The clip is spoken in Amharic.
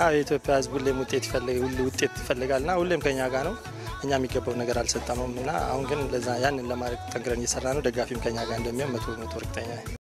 ኢትዮጵያ ህዝብ ሁሌም ውጤት ይፈልጋልና ሁሌም ከኛ ጋር ነው እኛ የሚገባው ነገር አልሰጠነውምና አሁን ግን ለዛ ያንን ለማድረግ ጠንክረን እየሰራ ነው ደጋፊም ከኛ ጋር እንደሚሆን 100% እርግጠኛ ነኝ